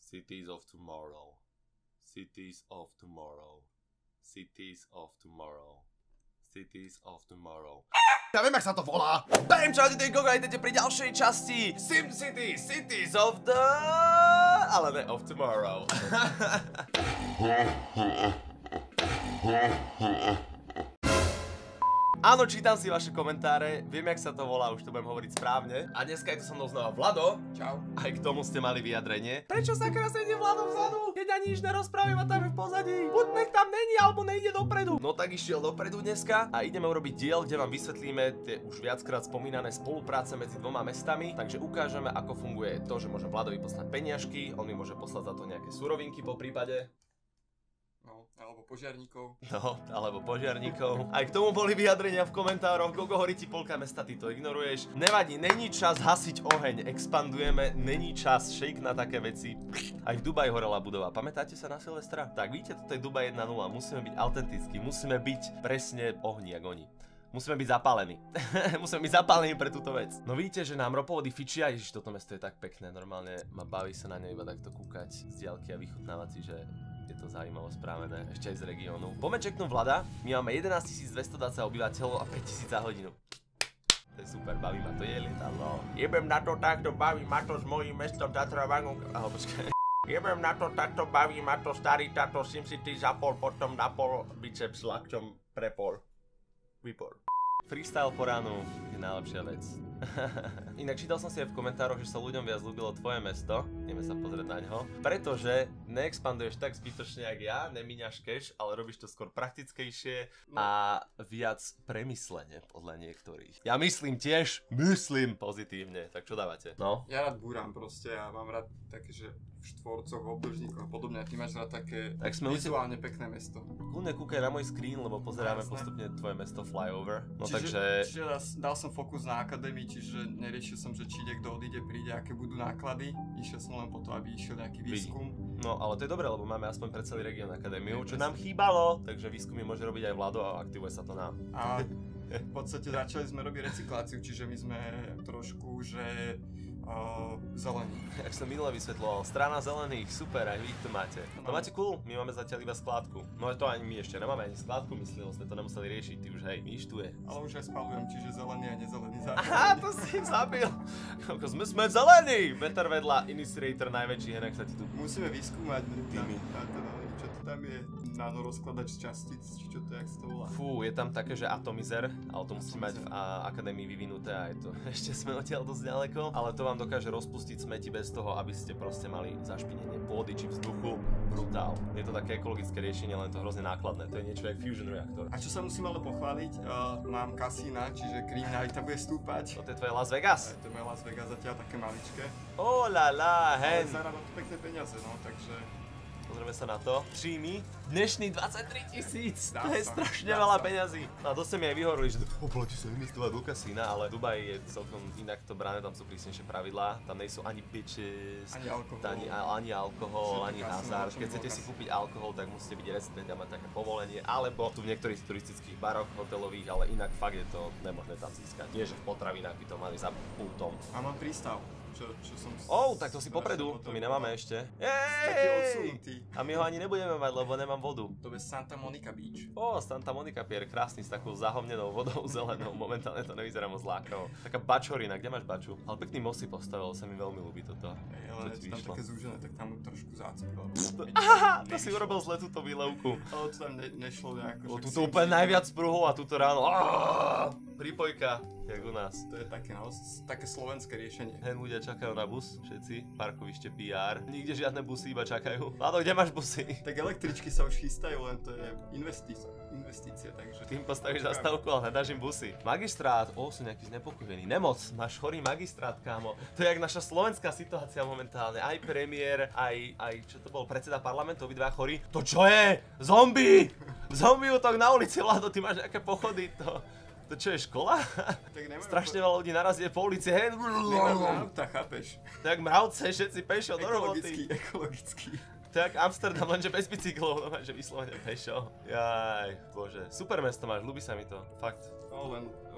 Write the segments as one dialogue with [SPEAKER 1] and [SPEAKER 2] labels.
[SPEAKER 1] Cities of tomorrow. Cities of tomorrow. Cities of tomorrow. Cities of tomorrow. Ja viem, jak sa to volá. Bam, čau, ty Gogo, idete pri ďalšej časti SimCity, Cities of the... ale ne of tomorrow. Áno, čítam si vaše komentáre, viem, jak sa to volá, už to budem hovoriť správne. A dneska je tu so mnou znova Vlado. Čau. Aj k tomu ste mali vyjadrenie. Prečo sakra sedie Vlado vzadu? Keď ani nič nerozprávim a tam je v pozadí. Buď nech tam není, alebo nejde dopredu. No tak išiel dopredu dneska a ideme urobiť diel, kde vám vysvetlíme tie už viackrát spomínané spolupráce medzi dvoma mestami. Takže ukážeme, ako funguje to, že môže Vladovi poslať peniažky, on mi môže poslať za to nejaké surovinky po prípade.
[SPEAKER 2] Alebo požiarníkov.
[SPEAKER 1] No, alebo požiarníkov. Aj k tomu boli vyjadrenia v komentároch. Gogo, horí ti polka mesta, ty to ignoruješ. Nevadí, není čas hasiť oheň. Expandujeme, není čas shake na také veci. Aj v Dubaji horela budova. Pamätáte sa na Silvestra? Tak vidíte, toto je Dubaj 1.0. Musíme byť autentickí, musíme byť presne ohni, jak oni. Musíme byť zapálení. Musíme byť zapálení pre túto vec. No vidíte, že nám ropovody fičia. Ježiš, toto mesto je tak pekné. Normálne ma baví sa na ne iba takto kúkať z diaľky a vychutnávať si, že je to zaujímavo správené, ešte aj z regiónu. Poďme čeknúť Vlada. My máme 11 220 obyvateľov a 5000 za hodinu. To je super, baví ma to, je lietadlo. Jebem na to takto, baví ma to s mojím mestom Tatra Vangok. Aha, počkaj. Jebem na to takto, baví ma to starý táto SimCity zapol, potom napol, biceps lakťom prepol. Vypor. Freestyle po ránu je najlepšia vec. Inak čítal som si aj v komentároch, že sa ľuďom viac ľúbilo tvoje mesto. Ideme sa pozrieť na ňo. Pretože neexpanduješ tak zbytočne jak ja, nemíňaš cash, ale robíš to skôr praktickejšie a viac premyslene podľa niektorých. Ja myslím myslím pozitívne. Tak čo dávate? No?
[SPEAKER 2] Ja rád búram proste a mám rád také, že v štvorcoch, obdĺžníkoch a podobne. Ty máš rád také vizuálne pekné mesto.
[SPEAKER 1] Kľudne kúkaj na môj screen, lebo pozeráme postupne tvoje mesto flyover. No
[SPEAKER 2] čiže dal som fokus na akadémii, čiže neriešil som, že či kto odíde, príde, aké budú náklady. Išiel som len po to, aby išiel nejaký výskum.
[SPEAKER 1] No ale to je dobré, lebo máme aspoň pre celý región akadémiu, čo nám chýbalo. Takže výskumy môže robiť aj Vlado a aktivuje sa to nám.
[SPEAKER 2] A v podstate začali sme robiť recykláciu, čiže my sme trošku, že zelení.
[SPEAKER 1] Jak som minule vysvetloval, strana zelených, super, aj vy to máte. No máte cool, my máme zatiaľ iba skládku. No to ani my ešte nemáme ani skládku, myslím, sme to nemuseli riešiť, ty už hej, myštuje.
[SPEAKER 2] Ale už aj spalujem, čiže zelený a nezelený zákon.
[SPEAKER 1] Aha, to si zabil. Sme zelení! Meter vedľa, Initiator najväčší, henak sa ti tu...
[SPEAKER 2] Musíme vyskúmať týmy. Čo to tam je? Nánorozkladač častíc, či čo to, jak sa to volá?
[SPEAKER 1] Fú, je tam také, že atomizer, ale to musí mať v akadémii vyvinuté a je to, ešte sme odtiaľ dosť ďaleko, ale to vám dokáže rozpustiť smeti bez toho, aby ste proste mali zašpinenie pôdy či vzduchu. Brutál. Je to také ekologické riešenie, len to hrozne nákladné, to je niečo jak fusion reaktor.
[SPEAKER 2] A čo sa musím ale pochváliť, mám kasína, čiže kriminalita bude stúpať.
[SPEAKER 1] To je tvoje Las Vegas?
[SPEAKER 2] To je moje Las Vegas, zatiaľ také maličké.
[SPEAKER 1] Oh la la, hen.
[SPEAKER 2] Ale zarába to pekné peniaze, no, takže...
[SPEAKER 1] Pozrieme sa na to. Príjmy. Dnešný 23 000. To je strašne veľa peňazí. No a to ste mi aj vyhovorili, že oplatí sa investovať do kasína, ale Dubaj je celkom inak to brané, tam sú prísnejšie pravidlá. Tam nejsú ani bitches, ani alkohol, ani hazard. Keď chcete si kúpiť alkohol, tak musíte byť rezident a mať také povolenie, alebo tu v niektorých turistických baroch, hotelových, ale inak fakt je to nemožné tam získať. Nie, že v potravinách by to mali za pultom.
[SPEAKER 2] A mám prístav. Čo som...
[SPEAKER 1] Tak to si popredu, to my nemáme ešte. A my ho ani nebudeme mať, lebo nemám vodu.
[SPEAKER 2] To je Santa Monica Beach.
[SPEAKER 1] Santa Monica Pier, krásny s takou zahomnenou vodou zelenou, momentálne to nevyzerá moc lákavo. Taká bačorina, kde máš baču? Ale pekný most si postavil, sa mi veľmi ľúbi toto.
[SPEAKER 2] Ale je tam také zúžené, tak tam trošku zácpilo.
[SPEAKER 1] Aha, to si urobil zle túto výlevku.
[SPEAKER 2] Ale to tam nešlo nejako.
[SPEAKER 1] Tuto úplne najviac pruhov a túto ráno. Prípojka, jak u nás.
[SPEAKER 2] To je také slovenské riešenie.
[SPEAKER 1] Hen ľudia čakajú na bus, všetci, parkovište PR. Nikde žiadne busy, iba čakajú. Vlado, kde máš busy?
[SPEAKER 2] Tak električky sa už chystajú, len to je investícia, takže...
[SPEAKER 1] Tým postavíš zastávku, ale nedáš im busy. Magistrát, sú nejakí znepokojení. Nemoc, máš chorý magistrát, kámo. To je jak naša slovenská situácia momentálne. Aj premiér, aj čo to bol, predseda parlamentu, obidva chorí. To čo je? Zombie! Zombie útok na ulici, Vlado, ty máš nejaké pochody, to čo je škola? Strašne veľa ľudí narazí po ulici, hej.
[SPEAKER 2] Nemám auta, chápeš?
[SPEAKER 1] Tak mravce, všetci pešo do roboty.
[SPEAKER 2] Ekologický.
[SPEAKER 1] Tak Amsterdam, lenže bez bicyklov, že vyslovene pešo. Jaj, bože. Super mesto máš, ľúbi sa mi to, fakt.
[SPEAKER 2] No len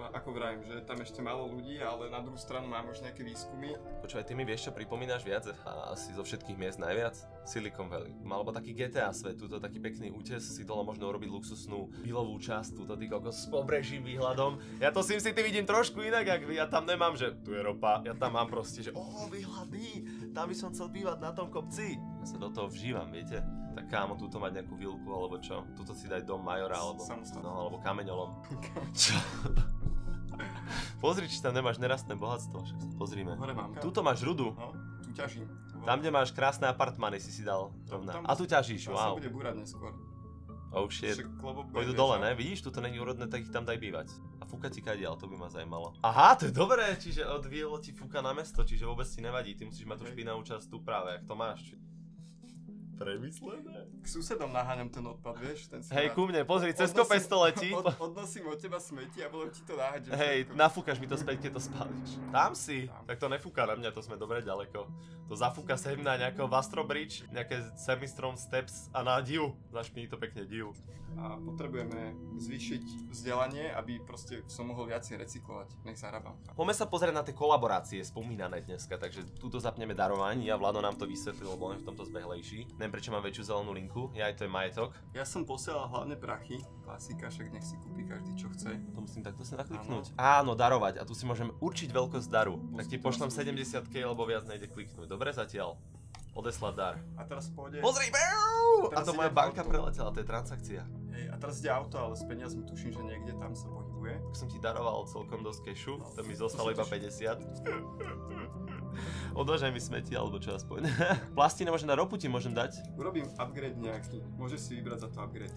[SPEAKER 2] ako vravím, že tam ešte málo ľudí, ale na druhú stranu máme už nejaké výskumy.
[SPEAKER 1] Počúvaj, ty mi vieš, čo pripomínaš viac? A asi zo všetkých miest najviac? Silicon Valley. Alebo taký GTA svet, túto taký pekný útes, si dalo možno urobiť luxusnú bilovú časť, túto ty kokos s pobrežím výhľadom. Ja to SimCity vidím trošku inak, jak vy, ja tam nemám, že tu je ropa, ja tam mám proste, že výhľady, tam by som chcel bývať na tom kopci. Ja sa do toho vžívam, viete? Tak kámo, túto mať nejakú vilku, alebo čo? Túto si daj dom majora, alebo, alebo kameňolom. Čo? Pozri, či tam nemáš nerastné bohatstvo, však sa pozrime. Tuto máš rudu.
[SPEAKER 2] No, tu ťažím.
[SPEAKER 1] Tam, kde máš krásne apartmány, si dal rovná. A tu ťažíš, wow.
[SPEAKER 2] Tam sa bude búrať neskôr.
[SPEAKER 1] Oh shit. Pôjdu dole, ne? Vidíš, tuto není úrodné, tak ich tam daj bývať. A fúka ti kadiaľ, to by ma zajímalo. Aha, to je dobré, čiže od Vielo ti fúka na mesto, čiže vôbec ti nevadí, ty musíš mať tú špinavú časť tu práve, jak to máš. Premyslené.
[SPEAKER 2] K susedom naháňam ten odpad, vieš? Ten
[SPEAKER 1] hej, ku mne, pozri, cez kopec to letí.
[SPEAKER 2] Odnosím od teba smeti a potom ti to naháďam.
[SPEAKER 1] Hej, nafúkaš mi to späť, keď to spálíš. Tam si. Tak to nefúka na mňa, to sme dobre ďaleko. To zafúka sem na nejakého Vastro Bridge, nejaké Semistrom Steps a na diu. Zašpiní to pekne diu.
[SPEAKER 2] A potrebujeme zvýšiť vzdelanie, aby proste som mohol viacej recyklovať. Nech zarábam.
[SPEAKER 1] Poďme sa pozrieť na tie kolaborácie spomínané dneska, takže túto zapneme darovanie a Vlado nám to vysvetlil, lebo on je v tomto zbehlejší. Neviem, prečo mám väčšiu zelenú linku, aj to je majetok.
[SPEAKER 2] Ja som posielal hlavne prachy, klasika, však nech si kúpi každý čo chce.
[SPEAKER 1] To musím takto sa nakliknúť. Áno, darovať a tu si môžem určiť veľkosť daru. Tak ti pošlem 70k, lebo viac nejde kliknúť. Dobre zatiaľ? Odeslať dar.
[SPEAKER 2] A teraz pôjde.
[SPEAKER 1] Pozri, a to moja banka preletela, to je transakcia.
[SPEAKER 2] Hej, a teraz ide auto, ale s peniazmi tuším, že niekde tam sa pohybuje.
[SPEAKER 1] Tak som ti daroval celkom dosť kešu, no, to mi zostalo iba 50. Odvážaj mi smeti, alebo čo aspoň. Plastine môžem dať, ropu ti môžem dať.
[SPEAKER 2] Urobím upgrade nejaký, môžeš si vybrať za to upgrade.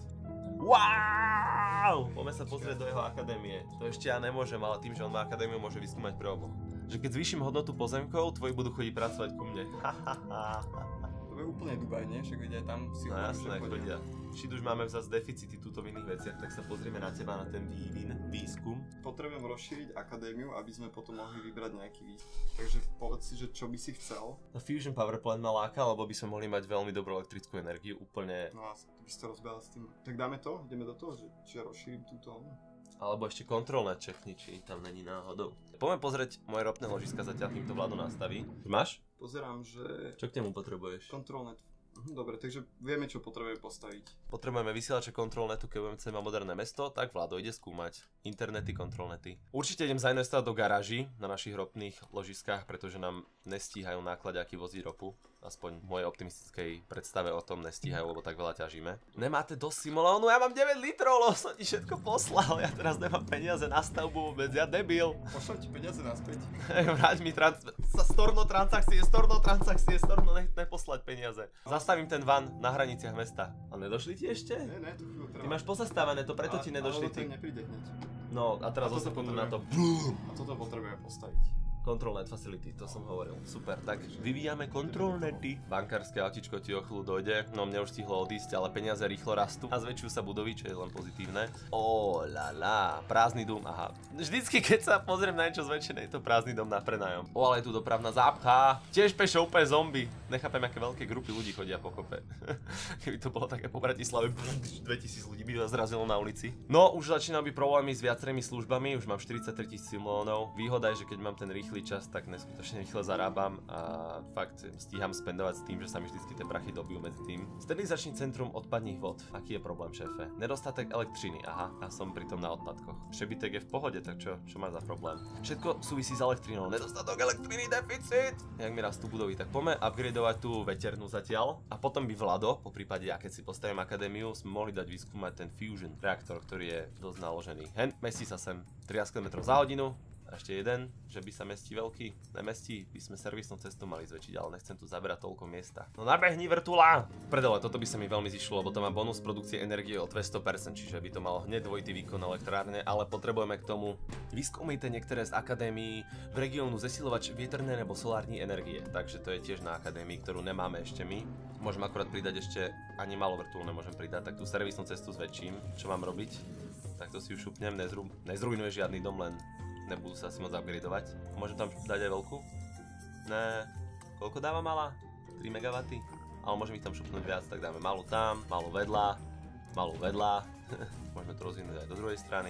[SPEAKER 1] Wow! Poďme sa pozrieť do jeho akadémie. To ešte ja nemôžem, ale tým, že on má akadémiu, môže vyskúmať pre oboch. Že keď zvýšim hodnotu pozemkov, tvoji budú chodiť pracovať ku mne.
[SPEAKER 2] To je úplne Dubaj, nie? Však vedia tam si
[SPEAKER 1] no jasné, chodia. Všit už máme zase deficity túto v iných veciach, tak sa pozrieme na teba, na ten výskum.
[SPEAKER 2] Potrebujem rozšíriť akadémiu, aby sme potom mohli vybrať nejaký výskum. Takže povedz si, že čo by si chcel.
[SPEAKER 1] No Fusion Power Plant ma láka, lebo by sme mohli mať veľmi dobrú elektrickú energiu, úplne...
[SPEAKER 2] No a by si to rozbehal s tým. Tak dáme to? Ideme do toho, že rozšírim túto...
[SPEAKER 1] Alebo ešte kontrolné čechni, či tam není náhodou. Poďme pozrieť moje ropné ložiska zatiaľ, kým to Vlado nastaví. Máš?
[SPEAKER 2] Pozerám, že...
[SPEAKER 1] Čo k nemu potrebuješ?
[SPEAKER 2] Kontrolné. Dobre, takže vieme, čo potrebujeme postaviť.
[SPEAKER 1] Potrebujeme vysielače kontrolnetu, keď budeme chcieť mať moderné mesto, tak Vlado ide skúmať internety, kontrolnety. Určite idem zainvestovať do garáží na našich ropných ložiskách, pretože nám nestíhajú náklaďáky voziť ropu. Aspoň v mojej optimistickej predstave o tom nestíhajú, lebo tak veľa ťažíme. Nemáte dosť simulónu? Ja mám 9 litrov, lebo som ti všetko poslal. Ja teraz nemám peniaze na stavbu vôbec, ja debil.
[SPEAKER 2] Pošlem ti peniaze naspäť.
[SPEAKER 1] Vráť mi storno transakcie, neposlať peniaze. Zastavím ten van na hraniciach mesta. A nedošli ti ešte?
[SPEAKER 2] Ne, to chvíľu trvá.
[SPEAKER 1] Ty máš pozastávané, to preto ti nedošli ty.
[SPEAKER 2] Ale nepríde hneď.
[SPEAKER 1] No a teraz 8 sekúnd na to.
[SPEAKER 2] A toto potrebujeme postaviť.
[SPEAKER 1] Control net facility, to som hovoril. Super, tak vyvíjame control nety. Bankárske autičko ti o chvíľu dojde, no mne už stihlo odísť, ale peniaze rýchlo rastú a zväčšujú sa budovy, čo je len pozitívne. Prázdny dom, aha. Vždycky keď sa pozriem na niečo zväčšené, je to prázdny dom na prenájom. Ale je tu dopravná zápcha, tiež pešo úplne zombie. Nechápem, aké veľké grupy ľudí chodia po kope. Keby to bolo také po Bratislave, 2000 ľudí by zrazilo na ulici. No, už začínam byť problémy s viacerými službami, už mám 43 000 simulónov. Výhoda je, že keď mám ten rýchly čas, tak neskutočne rýchle zarábam a fakt stíham spendovať s tým, že sa mi vždycky tie prachy dobijú medzi tým. Sterilizačný centrum odpadných vod. Aký je problém, šéfe? Nedostatek elektriny, aha, a som pritom na odpadkoch. Přebytek je v pohode, tak čo má za problém? Všetko súvisí s elektrinou. Nedostatok elektriny, deficit! Jak mi rastú budovy, tak poďme upgradeovať tú veternú zatiaľ a potom by Vlado, po prípade ja keď si postavím akadémiu, sme mohli dať vyskúmať ten fusion reaktor, ktorý je dosť naložený. Mestí sa sem 13 km za hodinu. A ešte jeden, že by sa mestí veľký, nemestí, by sme servisnú cestu mali zväčšiť, ale nechcem tu zaberať toľko miesta. No nabehni vrtula! Predole, toto by sa mi veľmi zišlo, lebo to má bonus produkcie energie o 200%, čiže by to malo hneď dvojitý výkon elektrárne, ale potrebujeme k tomu vyskúmajte niektoré z akadémií v regiónu zesilovač vietrnej nebo solárnej energie, takže to je tiež na akadémii, ktorú nemáme ešte my. Môžem akorát pridať ešte, ani malú vrtulu nemôžem pridať, tak tú servisnú cestu zväčším. Čo mám robiť? Tak to si už šupnem, nezrujnuje žiadny dom, len nebudú sa asi môcť upgradeovať. Môžem tam dať aj veľkú? Ne. Koľko dáva malá? 3 MW? Ale môžem ich tam šupnúť viac, tak dáme malú tam, malú vedľa. Môžeme to rozvinúť aj do druhej strany.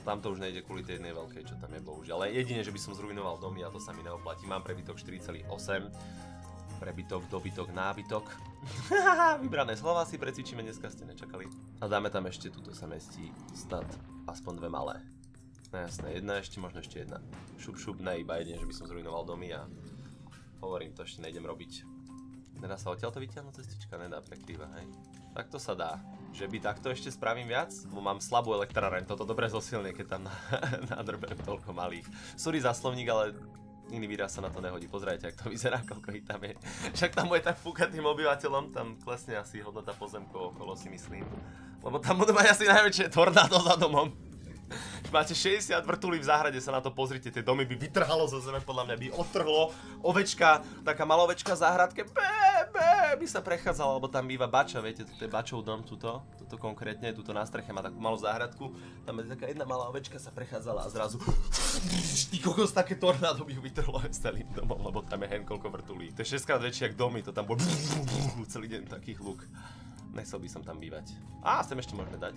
[SPEAKER 1] Tam to už nejde kvôli tej jednej veľkej, čo tam je bohužiaľ. Ale jedine, že by som zrujnoval domy a to sa mi neoplatí. Mám prebytok 4,8. Prebytok, dobytok, nábytok. Vybrané slova si precvičíme, dneska ste nečakali. A dáme tam ešte, tuto sa mestí snad aspoň dve malé. No jasné, jedna ešte, možno ešte jedna. Šup, ne, iba jedine, že by som zrujnoval domy a hovorím, to ešte nejdem robiť. Nedá sa odtiaľto vytiahnuť cestička? Nedá, prekrýva, hej. Tak to sa dá. Že by takto ešte spravím viac? Bo mám slabú elektráreň, toto dobre zosilnie, keď tam nadrbem toľko malých. Sorry za slovník, ale iný výraz sa na to nehodí. Pozrajte, ak to vyzerá, koľko ich tam je. Však tam bude tak fúkať tým obyvateľom, tam klesne asi hodnota pozemkov okolo, si myslím. Lebo tam budú mať asi najväčšie tornádo za domom. Máte 60 vrtulí v záhrade, sa na to pozrite, tie domy by vytrhalo zo zeme, podľa mňa by odtrhlo. Ovečka, taká malá ovečka v záhradke, by sa prechádzala, lebo tam býva bača, viete, toto je bačov dom, tuto konkrétne, tuto na streche má takú malú záhradku. Tam je taká jedna malá ovečka sa prechádzala a zrazu ty kokos, také tornádo by ju vytrhlo s celým domom, lebo tam je hen koľko vrtulí. To je 6-krát väčšie jak domy, to tam bol celý deň taký hluk. Nechcel by som tam bývať. Á, sem ešte môžeme dať.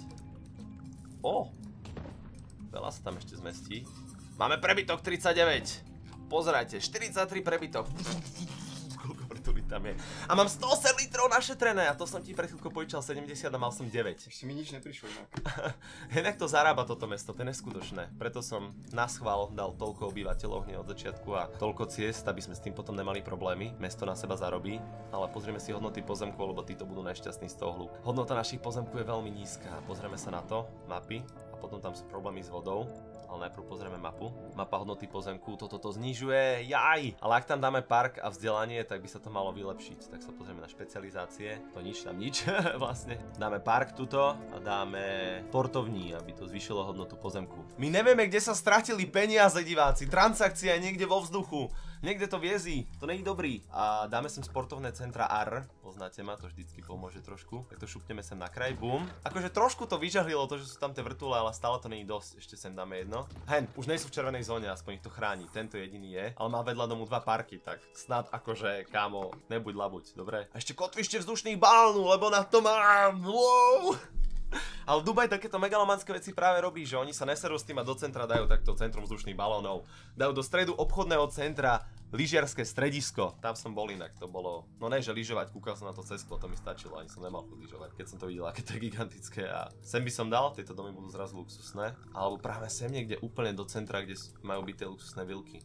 [SPEAKER 1] Veľa sa tam ešte zmestí. Máme prebytok 39. Pozerajte, 43 prebytok. Koľko vrtulí tam je. A mám 108 litrov našetrené a to som ti pred chvíľkou požičal 70 a mal som 9.
[SPEAKER 2] Ešte mi nič neprišlo inak.
[SPEAKER 1] Inak to zarába toto mesto, to je neskutočné. Preto som na schvál dal toľko obyvateľov hneď od začiatku a toľko ciest, aby sme s tým potom nemali problémy. Mesto na seba zarobí, ale pozrieme si hodnoty pozemkov, lebo títo budú najšťastní z toho hľu. Hodnota našich pozemkov je veľmi nízka. Pozrieme sa na to, mapy. Potom tam sú problémy s vodou, ale najprv pozrieme mapu. Mapa hodnoty pozemku, toto to znižuje, jaj! Ale ak tam dáme park a vzdelanie, tak by sa to malo vylepšiť. Tak sa pozrieme na špecializácie, to nič tam nič vlastne. Dáme park tuto a dáme sportovní, aby to zvýšilo hodnotu pozemku. My nevieme, kde sa stratili peniaze, diváci, transakcia je niekde vo vzduchu. Niekde to viezí, to není dobrý. A dáme sem sportovné centra AR, poznáte ma, to vždycky pomôže trošku. Tak to šupneme sem na kraj, bum. Akože trošku to vyžahlilo to, že sú tam tie vrtule, ale stále to není dosť, ešte sem dáme jedno. Hen, už nie sú v červenej zóne, aspoň ich to chráni, tento jediný je. Ale má vedľa domu dva parky, tak snad akože, kámo, nebuď labuť, dobre? A ešte kotvište vzdušných balónov, lebo na to mám, wow! Ale Dubaj takéto megalomanské veci práve robí, že oni sa neserú s tým a do centra dajú takto centrum vzdušných balónov. Dajú do stredu obchodného centra lyžiarske stredisko. Tam som bol inak, to bolo, no ne, že lyžovať, kúkal som na to cez sklo, to mi stačilo, ani som nemal chuť lyžovať, keď som to videl, aké to je gigantické a sem by som dal, tieto domy budú zrazu luxusné, alebo práve sem niekde úplne do centra, kde majú byť tie luxusné vilky.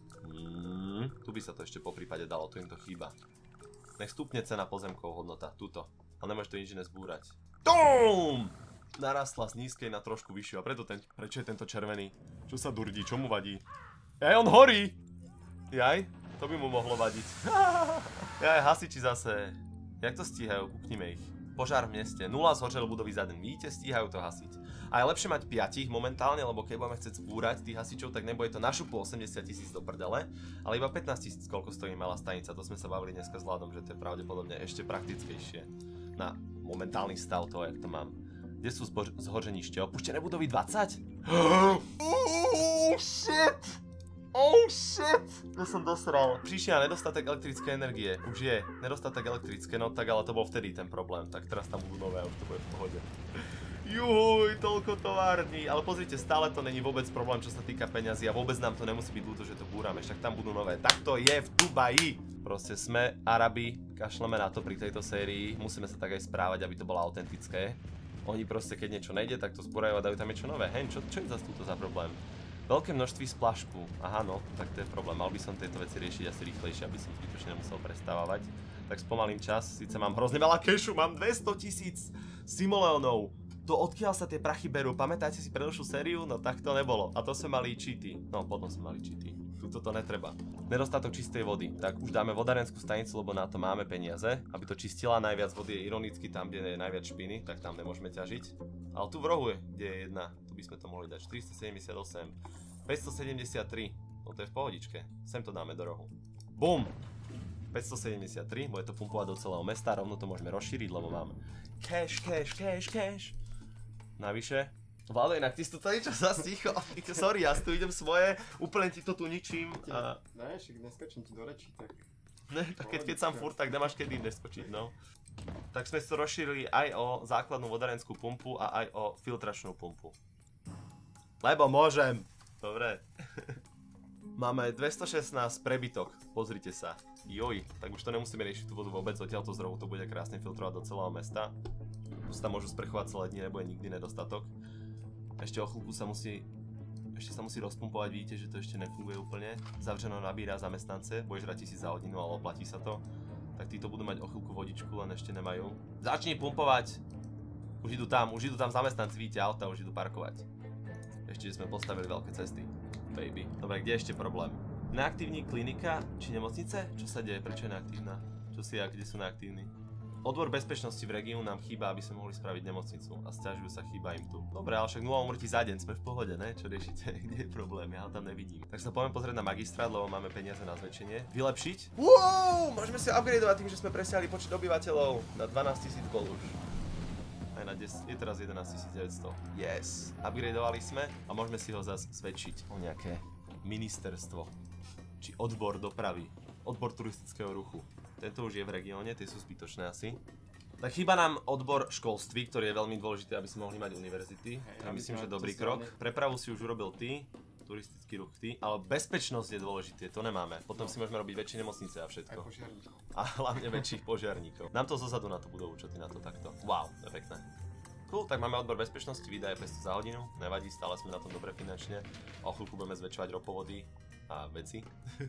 [SPEAKER 1] Tu by sa to ešte po prípade dalo, tu im to chýba. Nech stupne cena pozemkov hodnota, tuto, ale nemôže to nič iné zbúrať. TUM! Narastla z nízkej na trošku vyššiu a prečo je tento červený? Čo sa durdí, čo mu vadí? On horí! Jaj, to by mu mohlo vadiť. Jaj, hasiči zase. Jak to stíhajú? Kúknime ich. Požár v meste, 0 zhořel budovy za deň. Vidíte, stíhajú to hasiť. A je lepšie mať 5 momentálne, lebo keď budeme chcieť zbúrať tých hasičov, tak nebude to na šupu 80 000 do prdele, ale iba 15 000, koľko stojí malá stanica. To sme sa bavili dneska s Vladom, že to je pravdepodobne ešte praktickejšie na momentálny stav toho, jak to mám. Kde sú zhořenište? Opuštené budovy 20? Oh shit! Oh shit! To som dosral. Prišiel nedostatek elektrickej energie. Už je nedostatek elektrické, no tak ale to bol vtedy ten problém. Tak teraz tam budú nové a už to bude v pohode. Juj, toľko tovární. Ale pozrite, stále to není vôbec problém, čo sa týka peňazí a vôbec nám to nemusí byť ľúto, že to búrame. Však tam budú nové. Tak to je v Dubaji. Proste sme Arabi, kašleme na to pri tejto sérii. Musíme sa tak aj správať, aby to bolo autentické. Oni proste, keď niečo nejde, tak to zbúrajú a dajú tam niečo nové. Hej, čo je zase túto za problém? Veľké množství splašku. Aha, no, tak to je problém. Mal by som tieto veci riešiť asi rýchlejšie, aby som zbytočne nemusel prestávať. Tak spomalím čas. Síce mám hrozne veľa kešu, mám 200 000 simoleónov. To odkiaľ sa tie prachy berú? Pamätáte si predošlú sériu? No tak to nebolo. A to sme mali cheaty. No, potom sme mali cheaty. Tuto to netreba. Nedostatok čistej vody. Tak už dáme vodárenskú stanicu, lebo na to máme peniaze. Aby to čistila, najviac vody je ironicky tam, kde je najviac špiny, tak tam nemôžeme ťažiť. Ale tu v rohu je, kde je jedna. Tu by sme to mohli dať. 478, 573. No to je v pohodičke. Sem to dáme do rohu. Bum! 573, bude to pumpovať do celého mesta, rovno to môžeme rozšíriť, lebo mám cash. Navyše. Vlado, inak ty si tu celý čas zas ticho. Sorry, ja si tu idem svoje, úplne ti to tu ničím.
[SPEAKER 2] Ne, však neskočím ti do rečí, tak...
[SPEAKER 1] Ne, tak keď sám furt, tak nemáš kedy neskočiť, no. Tak sme si to rozšírili aj o základnú vodárenskú pumpu a aj o filtračnú pumpu. Lebo môžem. Dobre. Máme 216 prebytok, pozrite sa. Joj, tak už to nemusíme riešiť tú vodu vôbec, odtiaľto zdrovu to bude krásne filtrovať do celého mesta. Tu sa môžu sprchovať celé dni, nebude nikdy nedostatok. Ešte o chvíľku sa musí rozpumpovať, vidíte, že to ešte nefunguje úplne. Zavřeno nabíra zamestnance, budeš brať 1000 za hodinu, ale oplatí sa to. Tak títo budú mať o chvíľku vodičku, len ešte nemajú. Začni pumpovať! Už idú tam zamestnanci, vidíte, auta už idú parkovať. Ešte, že sme postavili veľké cesty. Baby. Dobre, kde je ešte problém? Neaktívni klinika či nemocnice? Čo sa deje? Prečo je neaktívna? Čo si a kde sú neaktívni? Odbor bezpečnosti v regiónu nám chýba, aby sme mohli spraviť nemocnicu a sťažujú sa, chýba im tu. Dobre, ale však 0 úmrtí za deň, sme v pohode, ne? Čo riešite? Kde je problém? Ja ho tam nevidím. Tak sa poďme pozrieť na magistrát, lebo máme peniaze na zväčšenie. Vylepšiť? Wow! Môžeme si upgradeovať tým, že sme presiahli počet obyvateľov na 12 000 kol už. Aj na 10, je teraz 11 900. Yes. Upgradeovali sme a môžeme si ho zase zväčšiť o nejaké ministerstvo. Či odbor dopravy. Odbor turistického ruchu. Tento už je v regióne, tie sú zbytočné asi. Tak chýba nám odbor školství, ktorý je veľmi dôležitý, aby sme mohli mať univerzity. Ja myslím, že dobrý krok. Prepravu si už urobil ty, turistický ruch ty, ale bezpečnosť je dôležité, to nemáme. Potom si môžeme robiť väčšie nemocnice a všetko.
[SPEAKER 2] Aj požiarníkov.
[SPEAKER 1] A hlavne väčších požiarníkov. Nám to zozadu na to budovu, čo ty na to takto. Wow, to je pekné. Cool, tak máme odbor bezpečnosti, výdaje 500 za hodinu, nevadí, stále sme na tom dobre finančne. O chvíľku budeme zväčšovať ropovody a veci.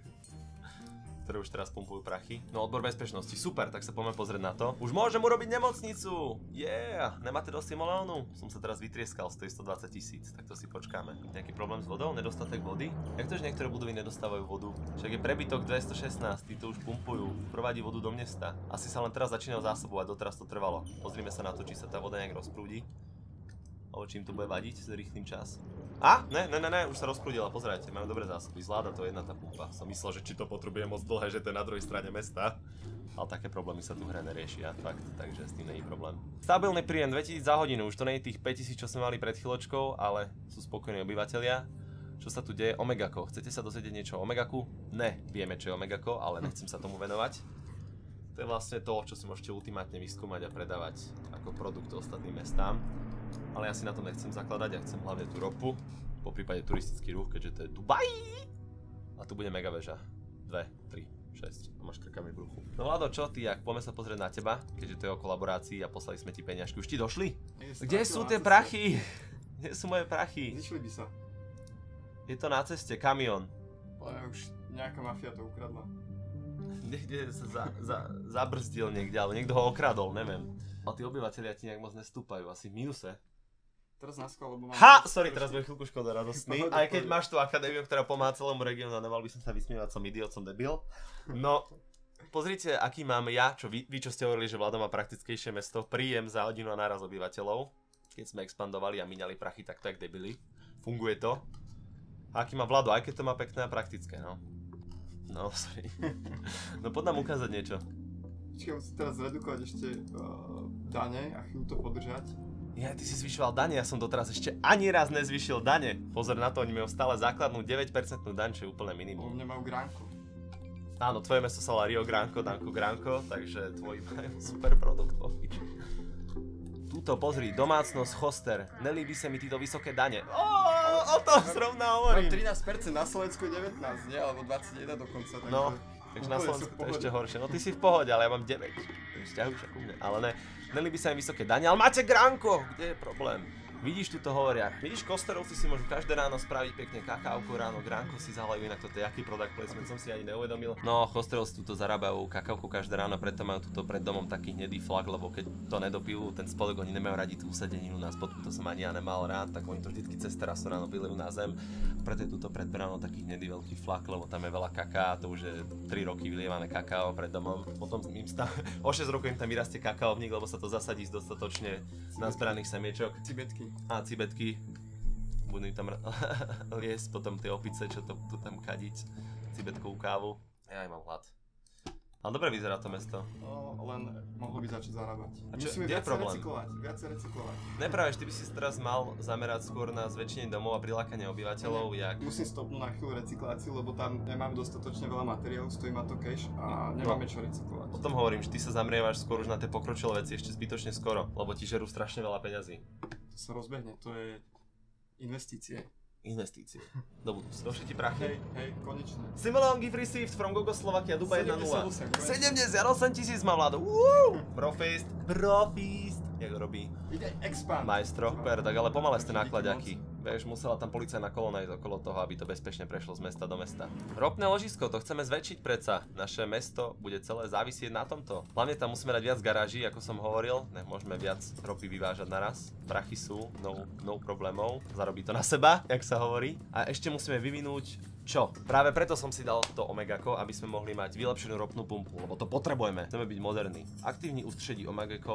[SPEAKER 1] Ktoré už teraz pumpujú prachy. No odbor bezpečnosti, super, tak sa poďme pozrieť na to. Už môžem urobiť nemocnicu! Yeah! Nemáte dosť simoleónu? Som sa teraz vytrieskal z tej 120 000, tak to si počkáme. Nejaký problém s vodou? Nedostatek vody? Jak to, že niektoré budovy nedostávajú vodu? Však je prebytok 216, tí to už pumpujú, provádí vodu do mesta. Asi sa len teraz začínajú zásobovať, doteraz to trvalo. Pozrime sa na to, či sa tá voda nejak rozprúdi. Alebo či im to bude vadiť s rýchlym čas. A? Ne, už sa rozprúdila, pozerajte, majú dobré zásoby, zvláda to jedna tá pumpa. Som myslel, že či to potrebuje moc dlhé, že to je na druhej strane mesta. Ale také problémy sa tu hre neriešia, fakt, takže s tým není problém. Stabilný príjem 2000 za hodinu, už to nie je tých 5000, čo sme mali pred chvíľočkou, ale sú spokojní obyvatelia. Čo sa tu deje? Omegako. Chcete sa dozvedieť niečo o Omegaku? Ne, vieme, čo je Omegako, ale nechcem sa tomu venovať. To je vlastne to, čo si môžete ultimátne vyskúmať a predávať ako produkt ostatným mestám. Ale ja si na tom nechcem zakladať, ja chcem hlavne tú ropu, po prípade turistický ruch, keďže to je Dubaj. A tu bude mega väža. 2, 3, 6 a máš krkami v bruchu. No Vlado, čo ty, jak poďme sa pozrieť na teba, keďže to je o kolaborácii a poslali sme ti peňažky. Už ti došli? Kde sú tie prachy? Kde sú moje prachy?
[SPEAKER 2] Zišli by sa.
[SPEAKER 1] Je to na ceste, kamión.
[SPEAKER 2] Ale už nejaká mafia to ukradla.
[SPEAKER 1] Niekde sa zabrzdil niekde, ale niekto ho okradol, neviem. Ale tí obyvateľia ti nejak moc nestúpajú, asi v mínuse.
[SPEAKER 2] Teraz na skôr, lebo mám...
[SPEAKER 1] Ha! Sorry, teraz bude chvíľku škoda radostný. Aj keď máš tú akadémiu, ktorá pomáha celému regiónu, a nemal by som sa vysmievať, som idiot, som debil. No, pozrite, aký mám ja, čo vy čo ste hovorili, že Vlado má praktickejšie mesto, príjem za hodinu a náraz obyvateľov. Keď sme expandovali a míňali prachy takto jak debili. Funguje to. A aký má Vlado, aj keď to má pekné a praktické, no. No, sorry. No poď nám ukázať niečo.
[SPEAKER 2] Počkaj, musím teraz zredukovať ešte dane a chvíľu to podržať.
[SPEAKER 1] Ja, ty si zvyšoval dane, ja som doteraz ešte ani raz nezvyšil dane. Pozor na to, oni majú stále základnú 9% daň, čo je úplne minimum.
[SPEAKER 2] Oni majú gránko.
[SPEAKER 1] Áno, tvoje mesto sa volá Rio Granco, Danko Granco, takže tvoji majú super produkt po piči. Tuto, pozri, domácnosť Choster. Nelíbi sa mi títo vysoké dane. O tom zrovna hovorím.
[SPEAKER 2] Mám 13%, na Slovensku 19, nie? Alebo 21 dokonca, takže...
[SPEAKER 1] No, takže na Slovensku to je ešte horšie. No ty si v pohode, ale ja mám 9. Sťahuj sa ku mne. Ale ne, nelíbi sa mi vysoké dane, ale máte Granko! Kde je problém? Vidíš, tu to hovoria. Vidíš, Kosterovci si môžu každé ráno spraviť pekne kakávku ráno, Granko si zahľajú, inak toto je aký product placement, som si ani neuvedomil. No, Kosterovci tuto zarábajú kakávku každé ráno, preto majú tuto pred domom taký hnedý flak, lebo keď to nedopijú, ten spodok, oni nemajú radi tú usadeninu na spodku, to som ani ja nemal rád, tak oni to vždycky cez terasu ráno vylejú na zem. Preto je tuto pred bránou taký hnedý veľký flak, lebo tam je veľa kaká, to už je 3 roky vylievame kakao pred domom. Potom im o 6 rokov im tam vyrastie kakaovník, lebo sa to zasadí dostatočne nazberaných semiečok.
[SPEAKER 2] Cibetky.
[SPEAKER 1] A cibetky. Budú im tam liesť potom tie opice, čo to tu tam kadiť. Cibetkovú kávu. Ja aj mám hlad. Ale dobre vyzerá to mesto.
[SPEAKER 2] No, len mohlo by začať zarábať.
[SPEAKER 1] A čo,
[SPEAKER 2] musíme
[SPEAKER 1] kde je problém?
[SPEAKER 2] Viacej recyklovať.
[SPEAKER 1] Nepraveš, ty by si teraz mal zamerať skôr na zväčšenie domov a prilákanie obyvateľov, jak...
[SPEAKER 2] Musím stopnúť na chvíľu recykláciu, lebo tam nemáme dostatočne veľa materiálu, stojí ma to cash a nemáme čo recyklovať.
[SPEAKER 1] O tom hovorím, že ty sa zamrievaš skôr už na tie pokročilé veci ešte zbytočne skoro, lebo ti žerú strašne veľa peňazí.
[SPEAKER 2] To sa rozbehne, to je investície.
[SPEAKER 1] Investície. Do budúcnosti. Došli ti prachy?
[SPEAKER 2] Hej, konečne.
[SPEAKER 1] Similar gift received from Gogo Slovakia, Dubai 1-0. 78 000 má Vlado. Profist. Jak ho robí?
[SPEAKER 2] Ide expand.
[SPEAKER 1] Majstro, tak ale pomalé ste náklaďaky. Vieš, musela tam policajná kolóna ísť okolo toho, aby to bezpečne prešlo z mesta do mesta. Ropné ložisko, to chceme zväčšiť predsa. Naše mesto bude celé závisieť na tomto. Hlavne tam musíme dať viac garáží, ako som hovoril. Môžeme viac ropy vyvážať naraz. Prachy sú, no problémov. Zarobí to na seba, jak sa hovorí. A ešte musíme vyvinúť čo? Práve preto som si dal to Omegako, aby sme mohli mať vylepšenú ropnú pumpu, lebo to potrebujeme. Chceme byť moderní. Aktívny ústředí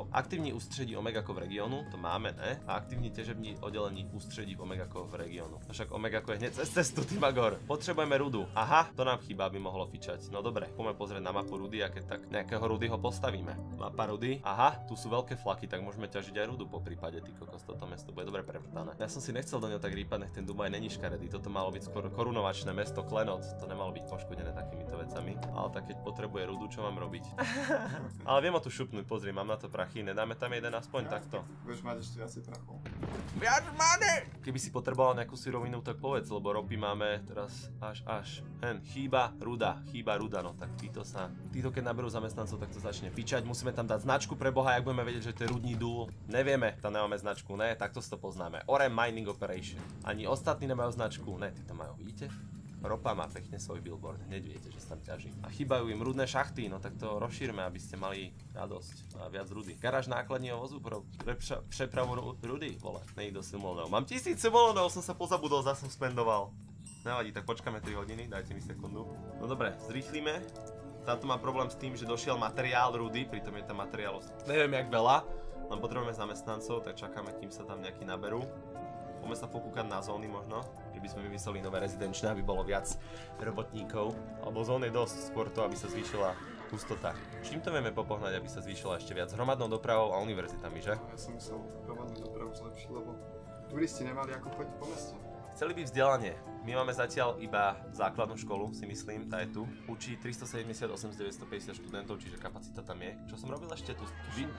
[SPEAKER 1] Omegako v regiónu, to máme, ne? A aktívny ťažební oddelení ústředí Omegako v regiónu. Však Omegako je hneď cez cestu, ty magor. Potrebujeme rudu. Aha, to nám chýba, aby mohlo fičať. No dobre, poďme pozrieť na mapu rudy, a keď tak nejakého rudy ho postavíme. Mapa rudy. Aha, tu sú veľké flaky, tak môžeme ťažiť aj rudu po prípade, ty kokos, toto mesto bude dobre prevrtané. Ja som si nechcel do ňoho tak rýpať, nech ten Dubaj není škaredý. Toto malo byť skôr korunovačné mesto Klenot, to nemalo byť poškodené takýmito vecami. Ale tak keď potrebuje rudu, čo mám robiť? Ale viem ho tu šupnúť, pozri, mám na to prachy, nedáme tam jeden aspoň takto.
[SPEAKER 2] Budeš mať ešte viacej prachov.
[SPEAKER 1] Viac money! Keby si potreboval nejakú surovinu, tak povedz, lebo ropy máme teraz až. Chýba ruda, no tak títo keď naberú zamestnancov, tak to začne fičať. Musíme tam dať značku pre boha, jak budeme vedieť, že to je rudný dúl. Nevieme, tam nemáme značku, ne, takto si to poznáme. Orem Mining Operation. Ani ostatní nemajú značku, ne, tí to majú, vidíte? Ropa má pekne svoj billboard, hneď viete, že sa tam ťaží. A chýbajú im rudné šachty, no tak to rozšírme, aby ste mali radosť a viac rudy. Garáž nákladního vozu pro prepravu rudy, vole, nejde do simulónov. Mám 1000 simulónov, som sa pozabudol, zase som spendoval. Nevadí, tak počkáme 3 hodiny, dajte mi sekundu. No dobre, zrýchlíme. Táto má problém s tým, že došiel materiál rudy, pritom je tam materiálov, neviem jak veľa, len potrebujeme zamestnancov, tak čakáme, kým sa tam nejakí naberú. Poďme sa pokúkať na zóny možno, že by sme vymysleli nové rezidenčné, aby bolo viac robotníkov. Alebo zón je dosť, skôr to, aby sa zvýšila hustota. Čím to vieme popohnať, aby sa zvýšila ešte viac? Hromadnou dopravou a univerzitami, že?
[SPEAKER 2] Ja som musel hromadnú dopravu zlepšiť, lebo turisti nemali ako chodiť po meste.
[SPEAKER 1] Chceli by vzdelanie. My máme zatiaľ iba základnú školu, si myslím, tá je tu. Učí 378 z 950 študentov, čiže kapacita tam je. Čo som robil ešte tu?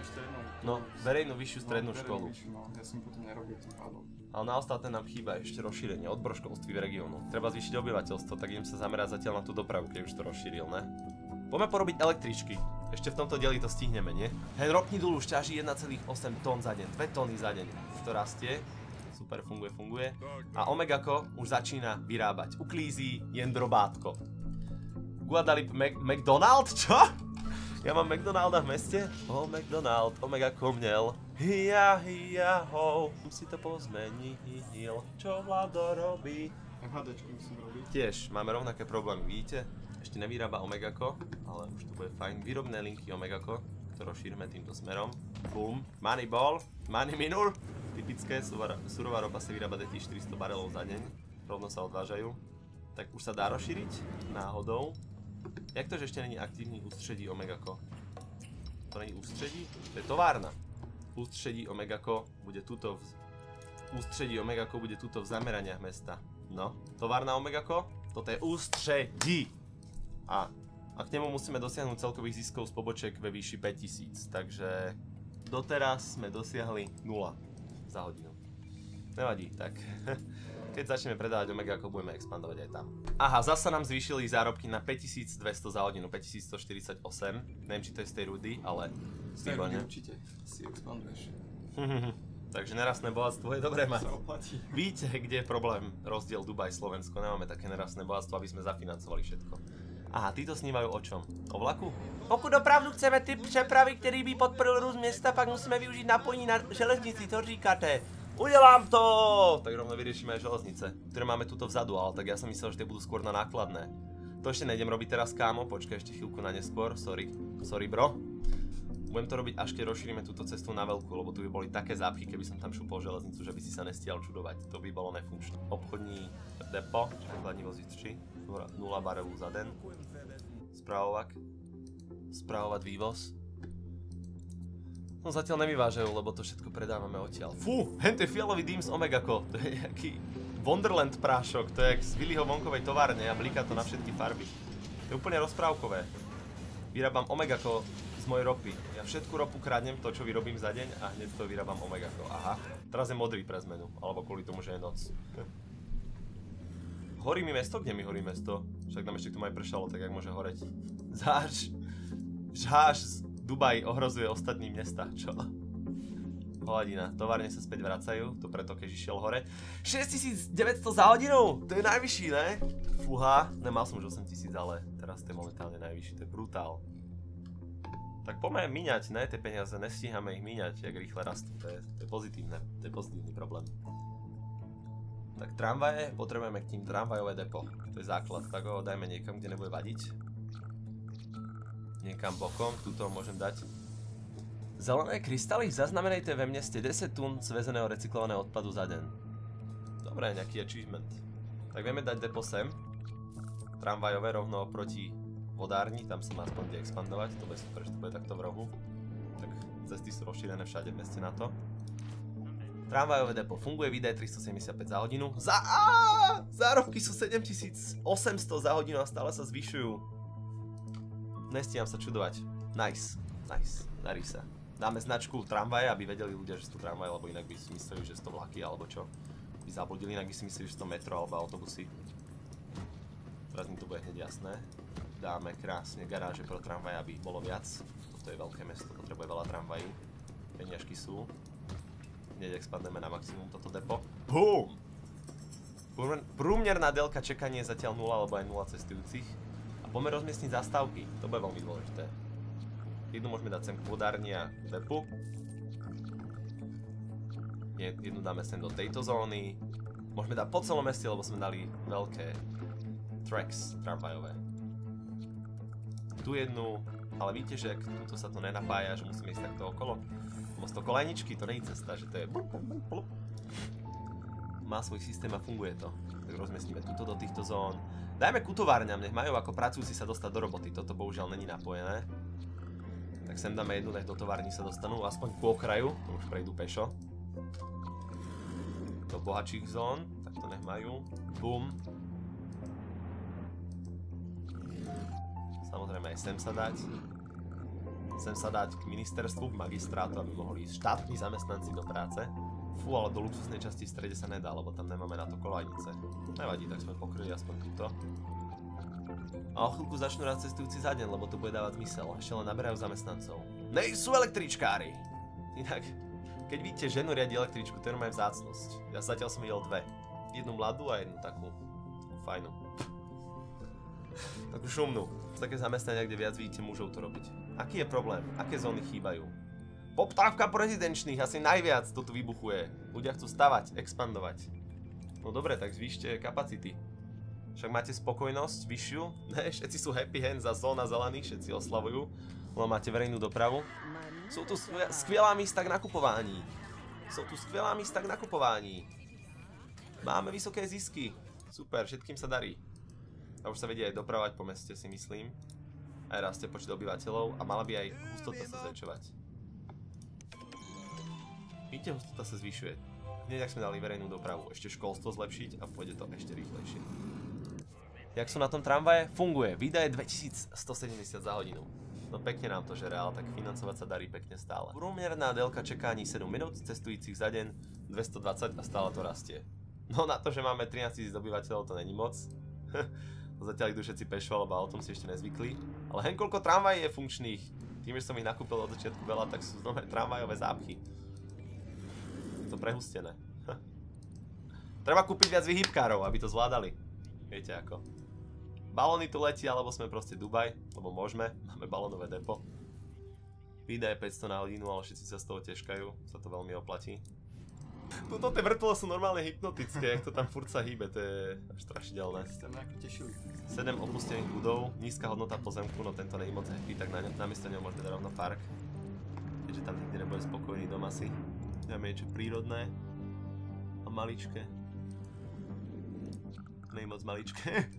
[SPEAKER 1] No, verejnú vyššiu strednú školu.
[SPEAKER 2] Ja som potom nerobil tým pádom.
[SPEAKER 1] Ale na ostatné nám chýba ešte rozšírenie odbor školství v regiónu. Treba zvýšiť obyvateľstvo, tak idem sa zamerať zatiaľ na tú dopravu, keď už to rozšíril, ne? Poďme porobiť električky. Ešte v tomto dieli to stihneme, nie? Hen ropný dúl už ťaží 1,8 tón za deň, 2 tóny za deň. To rastie. Super, funguje. A Omegako už začína vyrábať. Uklízí jen drobátko. Guadalupe McDonald? Čo? Ja mám McDonalda v meste? McDonald, Omegako měl. Hia, ho, si to pozmenil. Čo Vlado robí?
[SPEAKER 2] MHDčku musím robiť.
[SPEAKER 1] Tiež máme rovnaké problémy, vidíte? Ešte nevyrába Omegako, ale už to bude fajn. Výrobné linky Omegako, ktoré rozšírime týmto smerom. Boom. Moneyball, money minul. Typické, surová ropa sa vyrába 400 barelov za deň, rovno sa odvážajú. Tak už sa dá rozšíriť náhodou. Jak to, že ešte není aktívny ústředí Omegako? To není ústředí? To je továrna. Ústředí Omegako bude tuto v zameraniach mesta. No, továrna Omegako, toto je ústředí. A k nemu musíme dosiahnuť celkových ziskov z poboček ve výši 5000, takže doteraz sme dosiahli 0 za hodinu. Nevadí, tak keď začneme predávať Omegako, budeme expandovať aj tam. Aha, zasa nám zvýšili zárobky na 5200 za hodinu, 5148. Neviem, či to je z tej rudy, ale
[SPEAKER 2] z tej rudy určite si expanduješ.
[SPEAKER 1] Takže nerastné bohatstvo je dobré mať.
[SPEAKER 2] Sa oplatí.
[SPEAKER 1] Víte, kde je problém? Rozdiel Dubaj, Slovensko. Nemáme také nerastné bohatstvo, aby sme zafinancovali všetko. Aha, títo snívajú o čom? O vlaku? Pokud opravdu chceme typ přepravy, který by podporil růst města, pak musíme využít napojení na železnici, to říkáte. Udělám to! Tak rovno vyriešime aj železnice, ktoré máme tuto vzadu, ale tak ja som myslel, že tie budú skôr na nákladné. To ešte nejdem robiť teraz, kámo, počkaj ešte chvíľku na neskôr, sorry bro. Budem to robiť, až keď rozšírime túto cestu na veľkú, lebo tu by boli také zápchy, keby som tam šupol železnicu, že by si sa nestial čudovať. To by bolo nefunkčné. Obchodní depo, základní voziči, 0 barelu za den. Spravovať vývoz. No zatiaľ nevyvážajú, lebo to všetko predávame odtiaľ. Fú, hento je fialový dým z Omegako. To je nejaký Wonderland prášok. To je jak z Willyho Wonkovej továrne a blíka to na všetky farby. To je úplne rozprávkové. Vyrábam Omegako z mojej ropy. Ja všetku ropu kradnem, to čo vyrobím za deň a hneď to vyrábam Omegako. Aha. Teraz je modrý pre zmenu, alebo kvôli tomu, že je noc. Horí mi mesto? Kde mi horí mesto? Však tam ešte k tomu aj pršalo, tak jak môže horeť. Žáž Dubaj ohrozuje ostatní mesta, čo? Hladina, továrne sa späť vracajú, to preto keď išiel hore. 6900 za hodinu, to je najvyšší, ne? Fúha, nemal som už 8000, ale teraz to je momentálne najvyšší, to je brutál. Tak poďme míňať, ne? Tie peniaze, nestíhame ich míňať, jak rýchle rastú, to je pozitívne, to je pozitívny problém. Tak tramvaje, potrebujeme k tým tramvajové depo, to je základ, tak ho dajme niekam, kde nebude vadiť. Niekam bokom, tuto môžem dať. Zelené krystaly, zaznamenajte ve meste 10 tún zvezeného recyklovaného odpadu za deň. Dobre, nejaký achievement. Tak vieme dať depo sem. Tramvajové rovno proti vodárni, tam sa má aspoň kde expandovať, to bude super, že to bude takto v rohu. Tak cesty sú rozšírené všade v meste na to. Tramvajové depo funguje, výdaje 375 za hodinu. Zárobky sú 7800 za hodinu a stále sa zvyšujú. Nestíham sa čudovať. Nice, darí sa. Dáme značku tramvaje, aby vedeli ľudia, že sú to tramvaje, lebo inak by si mysleli, že sú to vlaky alebo čo. By zabludili, inak by si mysleli, že sú to metro alebo autobusy. Teraz mi to bude hneď jasné. Dáme krásne garáže pro tramvaje, aby ich bolo viac. Toto je veľké mesto, potrebuje veľa tramvají. Peniažky sú. Hneď expandujeme na maximum toto depo. BOOM! Průměrná délka čekania je zatiaľ 0 alebo aj 0 cestujúcich. A poďme rozmiestniť zastávky, to bude veľmi dôležité. Jednu môžeme dať sem k vodárni a depu. Jednu dáme sem do tejto zóny. Môžeme dať po celom meste, lebo sme dali veľké tracks tramvajové. Tu jednu, ale víte, že tuto sa to nenapája, že musíme ísť takto okolo. Mosto kolajničky, to nie je cesta, že to je má svoj systém a funguje to. Tak rozmiestnime tuto do týchto zón. Dajme ku továrňam, nech majú ako pracujúci sa dostať do roboty. Toto bohužiaľ není napojené. Tak sem dáme jednu, nech do továrni sa dostanú, aspoň ku okraju, to už prejdú pešo. Do bohatších zón, tak to nech majú. Bum. Samozrejme aj sem sa dať. Sem sa dať k ministerstvu, k magistrátu, aby mohli ísť štátni zamestnanci do práce. Fú, ale do luxusnej časti v strede sa nedá, lebo tam nemáme na to kolajnice. Nevadí, tak sme pokryli aspoň túto. A o chvíľku začnú rád cestujúci za deň, lebo to bude dávať zmysel. Ešte len naberajú zamestnancov. Nejsú električkári! Inak, keď vidíte ženu riadi električku, to je normálne vzácnosť. Ja zatiaľ som videl dve. Jednu mladú a jednu takú fajnú. Takú šumnú. Také zamestnania, kde viac vidíte mužov to robiť. Aký je problém? Aké zóny chýbajú? Poptávka prezidenčných, asi najviac to tu vybuchuje. Ľudia chcú stavať, expandovať. No dobre, tak zvýšte kapacity. Však máte spokojnosť vyššiu? Ne, všetci sú happy hand za zóna zelených, všetci oslavujú. Lebo máte verejnú dopravu. Sú tu skvelá místa k nakupovaní. Máme vysoké zisky. Super, všetkým sa darí. A už sa vedie aj dopravať po meste, si myslím. Aj rastie počet obyvateľov a mala by aj hustota sa zväčšovať. Vidíte, hustota sa zvyšuje. Hneď ak sme dali verejnú dopravu, ešte školstvo zlepšiť a pôjde to ešte rýchlejšie. Jak sú na tom tramvaje? Funguje. Výdaje 2170 za hodinu. No pekne nám to žere, ale tak financovať sa darí pekne stále. Průměrná délka čekání 7 minút, cestujúcich za deň 220 a stále to rastie. No na to, že máme 13 000 obyvateľov, to není moc. Zatiaľ idú všetci pešo, lebo o tom si ešte nezvykli. Ale hen koľko tramvají je funkčných. Tým, že som ich nakúpil od začiatku veľa, tak sú znova tramvajové zápchy. Je to prehustené. Treba kúpiť viac vyhýbkárov, aby to zvládali. Viete ako. Balóny tu letia, alebo sme proste Dubaj, lebo môžeme, máme balónové depo. Výdaje 500 na hodinu, ale všetci sa z toho teškajú, sa to veľmi oplatí. Tuto tie vrtule sú normálne hypnotické, jak to tam furt sa hýbe, to je až strašidelné. 7 opustených budov, nízka hodnota pozemku, no tento nie je moc happy, tak namiesto neho môžeme dať rovno park. Keďže tam nikdy nebude spokojný dom asi. Dáme niečo prírodné a maličké. Nie je moc maličké.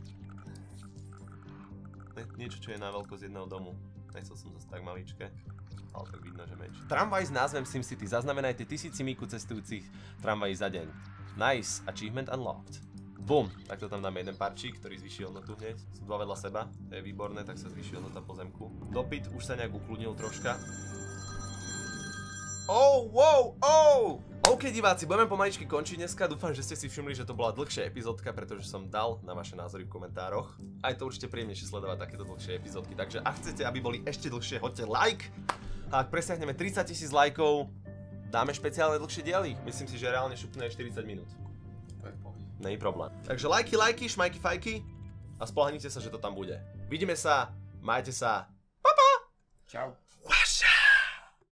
[SPEAKER 1] Niečo, čo je na veľkosť jedného domu. Nechcel som zase tak maličké. Ale tak vidno, že menšie. Tramvaj s názvem SimCity. Zaznamenajte 1000 míku cestujúcich tramvají za deň. Nice. Achievement unlocked. Bum. Takto tam dáme jeden parčík, ktorý zvýši hodnotu hneď. Sú dva vedľa seba. To je výborné, tak sa zvýši hodnota pozemku. Dopyt už sa nejak ukludnil troška. Oh, wow, oh! OK diváci, budeme pomaličky končiť dneska, dúfam, že ste si všimli, že to bola dlhšia epizódka, pretože som dal na vaše názory v komentároch. A je to určite príjemnejšie sledovať takéto dlhšie epizódky, takže ak chcete, aby boli ešte dlhšie, hoďte like. A ak presiahneme 30 000 lajkov, dáme špeciálne dlhšie diely. Myslím si, že reálne šupne 40 minút.
[SPEAKER 2] To je pohľad.
[SPEAKER 1] Nej problém. Takže lajky, šmajky, fajky a spoľahnite sa, že to tam bude. Vidíme sa, majte sa. Pa, pa!
[SPEAKER 2] Čau.